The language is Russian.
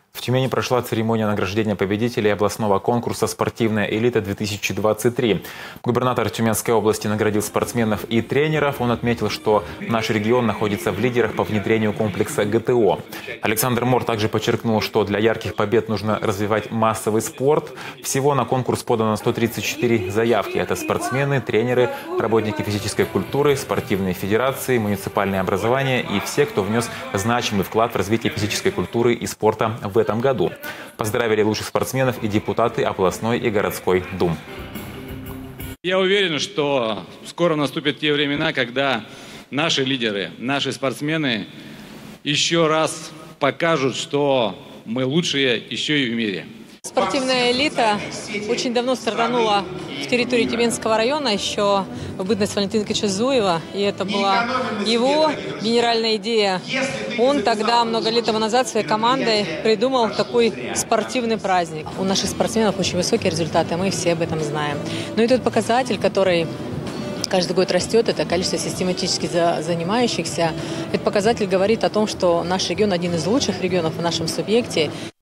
В Тюмени прошла церемония награждения победителей областного конкурса «Спортивная элита-2023». Губернатор Тюменской области наградил спортсменов и тренеров. Он отметил, что наш регион находится в лидерах по внедрению комплекса ГТО. Александр Мор также подчеркнул, что для ярких побед нужно развивать массовый спорт. Всего на конкурс подано 134 заявки. Это спортсмены, тренеры, работники физической культуры, спортивные федерации, муниципальное образование и все, кто внес значимый вклад в развитие физической культуры и спорта в этом году. Поздравили лучших спортсменов и депутаты областной и городской дум. Я уверен, что скоро наступят те времена, когда наши лидеры, наши спортсмены еще раз покажут, что мы лучшие еще и в мире. Спортивная элита очень давно стартанула в территории Тюменского района, еще в бытность Валентина Ильича Зуева. И это была его генеральная идея. Он тогда, много лет тому назад, своей командой придумал такой спортивный праздник. У наших спортсменов очень высокие результаты, мы все об этом знаем. Но и тот показатель, который каждый год растет, это количество систематически занимающихся. Этот показатель говорит о том, что наш регион один из лучших регионов в нашем субъекте.